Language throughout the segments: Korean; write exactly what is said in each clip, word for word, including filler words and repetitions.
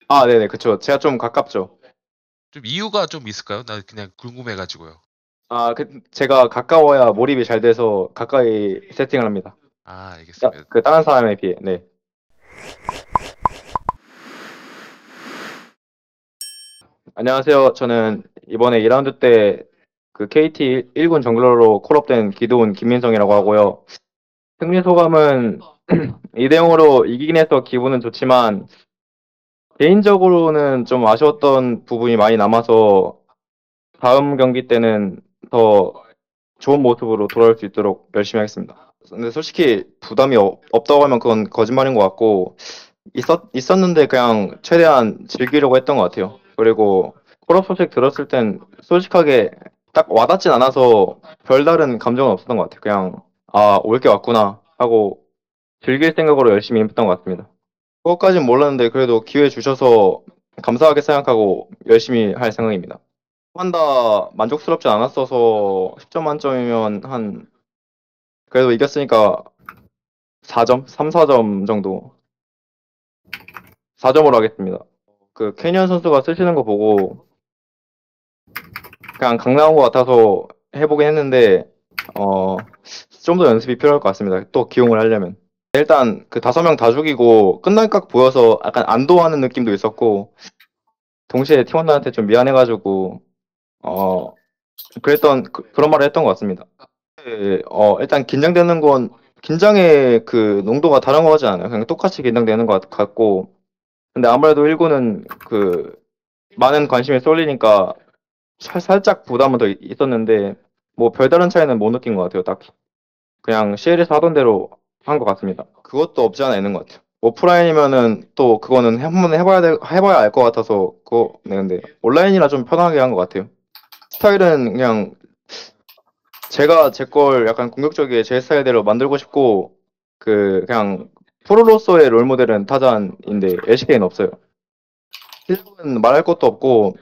아, 네네, 그쵸. 제가 좀 가깝죠. 좀 이유가 좀 있을까요? 나 그냥 궁금해가지고요. 아, 그, 제가 가까워야 몰입이 잘 돼서 가까이 세팅을 합니다. 아, 따- 알겠습니다. 그, 다른 사람에 비해, 네. 안녕하세요. 저는 이번에 이 라운드 때 그 케이티 일 군 정글러로 콜업된 기도훈 김민성이라고 하고요. 승리 소감은 이 대 영으로 이기긴 해서 기분은 좋지만, 개인적으로는 좀 아쉬웠던 부분이 많이 남아서 다음 경기 때는 더 좋은 모습으로 돌아올 수 있도록 열심히 하겠습니다. 근데 솔직히 부담이 없, 없다고 하면 그건 거짓말인 것 같고, 있었, 있었는데 그냥 최대한 즐기려고 했던 것 같아요. 그리고 콜업 소식 들었을 땐 솔직하게 딱 와닿진 않아서 별다른 감정은 없었던 것 같아요. 그냥, 아, 올 게 왔구나 하고 즐길 생각으로 열심히 임했던 것 같습니다. 그것까진 몰랐는데 그래도 기회 주셔서 감사하게 생각하고 열심히 할 생각입니다. 한다 만족스럽지 않았어서 십 점 만점이면 한 그래도 이겼으니까 사 점? 삼, 사 점 정도. 사 점으로 하겠습니다. 그 캐니언 선수가 쓰시는 거 보고 그냥 강 나온 것 같아서 해보긴 했는데 어 좀 더 연습이 필요할 것 같습니다. 또 기용을 하려면. 일단 그 다섯 명 다 죽이고 끝날 각 보여서 약간 안도하는 느낌도 있었고 동시에 팀원들한테 좀 미안해가지고 어 그랬던 그, 런 말을 했던 것 같습니다. 네, 어 일단 긴장되는 건 긴장의 그 농도가 다른 거 같지 않아요. 그냥 똑같이 긴장되는 것 같- 같고 근데 아무래도 일 군은 그 많은 관심이 쏠리니까 살, 살짝 부담은 더 있- 있었는데 뭐 별다른 차이는 못 느낀 것 같아요. 딱히 그냥 씨엘에서 하던 대로 한 것 같습니다. 그것도 없지 않아 있는 것 같아요. 오프라인이면은 또 그거는 한번 해봐야 돼, 해봐야 알 것 같아서 그거 네 근데 온라인이라 좀 편하게 한 것 같아요. 스타일은 그냥 제가 제 걸 약간 공격적이게 제 스타일대로 만들고 싶고 그 그냥 프로로서의 롤모델은 타잔인데 엘씨케이는 없어요. 실력은 말할 것도 없고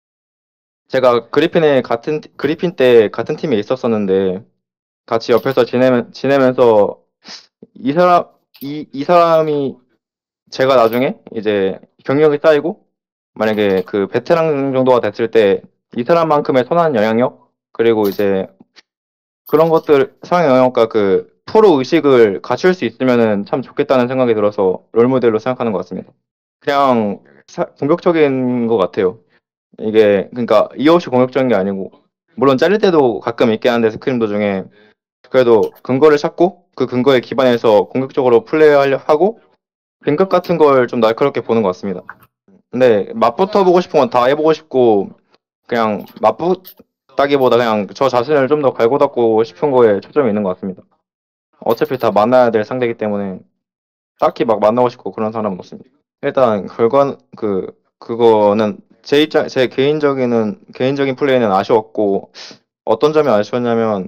제가 그리핀에 같은 티- 그리핀 때 같은 팀에 있었었는데 같이 옆에서 지내면 지내면서 이 사람 이, 이 사람이 제가 나중에 이제 경력이 쌓이고 만약에 그 베테랑 정도가 됐을 때 이 사람만큼의 선한 영향력 그리고 이제 그런 것들 상황 영역과 그 프로 의식을 갖출 수 있으면은 참 좋겠다는 생각이 들어서 롤모델로 생각하는 것 같습니다. 그냥 사- 공격적인 것 같아요. 이게 그러니까 이유 없이 공격적인 게 아니고 물론 잘릴 때도 가끔 있긴 한데 스크림 도중에 그래도 근거를 찾고 그 근거에 기반해서 공격적으로 플레이하려 하고 빈급 같은 걸 좀 날카롭게 보는 것 같습니다. 근데 맛부터 보고 싶은 건 다 해보고 싶고 그냥 맛보다기보다 그냥 저 자신을 좀 더 갈고 닦고 싶은 거에 초점이 있는 것 같습니다. 어차피 다 만나야 될 상대이기 때문에 딱히 막 만나고 싶고 그런 사람은 없습니다. 일단 결과 그 그거는 제 입장 제 개인적인 개인적인 플레이는 아쉬웠고 어떤 점이 아쉬웠냐면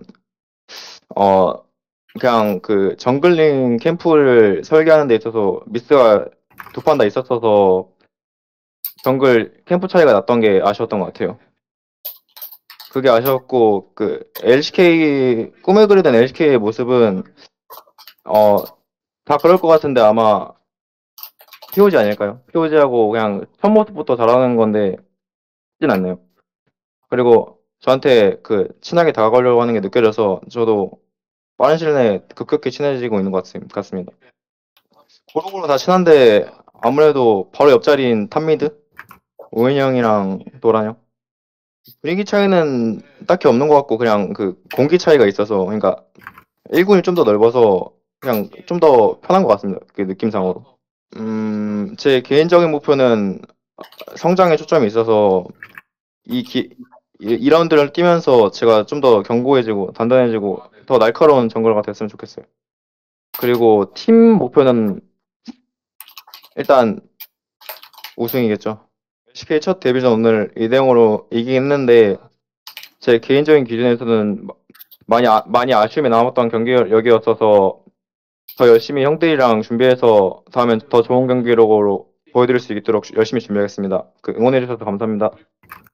어 그냥 그 정글링 캠프를 설계하는 데 있어서 미스가 두 판 다 있었어서 정글 캠프 차이가 났던 게 아쉬웠던 것 같아요. 그게 아쉬웠고 그 엘씨케이 꿈에 그리던 엘씨케이의 모습은 어 다 그럴 것 같은데 아마 피오지 아닐까요? 피오지하고 그냥 첫 모습부터 잘하는 건데 쉽진 않네요. 그리고 저한테 그 친하게 다가가려고 하는 게 느껴져서 저도 빠른 시일 내에 급격히 친해지고 있는 것 같습- 같습니다. 고루고루 다 친한데 아무래도 바로 옆자리인 탑미드? 오웬이 형이랑 도란 형? 분위기 차이는 딱히 없는 것 같고 그냥 그 공기 차이가 있어서 그러니까 일 군이 좀 더 넓어서 그냥 좀 더 편한 것 같습니다. 그 느낌상으로. 음, 제 개인적인 목표는 성장에 초점이 있어서 이 기, 이, 라운드를 뛰면서 제가 좀 더 견고해지고 단단해지고 더 날카로운 정글가 됐으면 좋겠어요. 그리고 팀 목표는 일단 우승이겠죠. 씨케이 첫 데뷔전 오늘 이 대 영으로 이기긴 했는데 제 개인적인 기준에서는 마- 많이 아, 많이 아쉬움이 남았던 경기력이었어서 더 열심히 형들이랑 준비해서 다음엔 더 좋은 경기력으로 보여드릴 수 있도록 열심히 준비하겠습니다. 그 응원해주셔서 감사합니다.